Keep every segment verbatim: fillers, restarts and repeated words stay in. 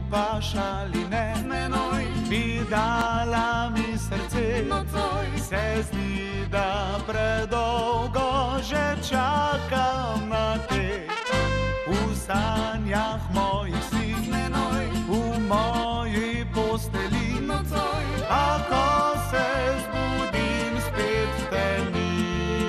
upaš ali ne, menoj bi dala mi srce, nocoj. Se zdi, da predolgo že čakam na te. V sanjah mojih si, menoj v moji posteli, nocoj. a ko se zbudim, spet te ni.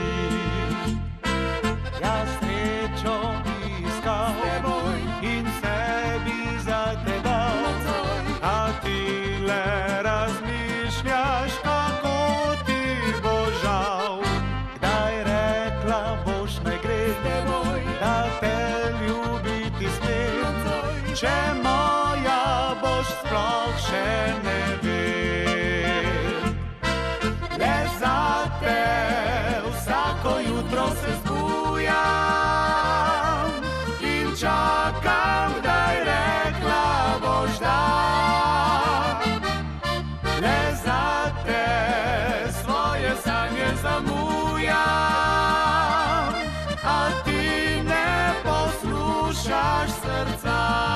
Jaz srečo bi iskal in sebi zatedal, Nocoj. a ti le razmišljaš, kako ti bo žal. Kdaj rekla boš, naj gre, da te ljubiti smem, Nocoj. če moja boš, sploh še ne vem. Le zate vsako jutro se zbujam in čakam, kdaj rekla boš da. Le zate svoje sanje zamujam, a ti ne poslušaš srca.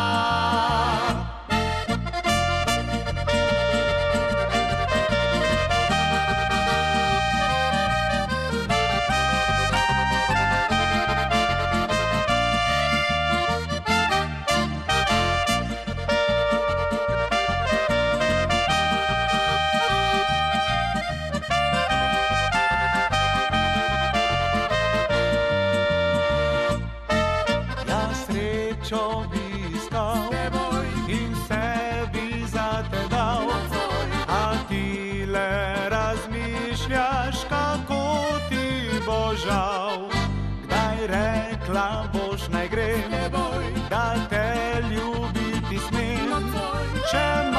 Srečo bi iskal in sebi zatedal, a ti le razmišljaš, kako ti bo žal. Kdaj rekla boš, naj gre, da te ljubiti smem, če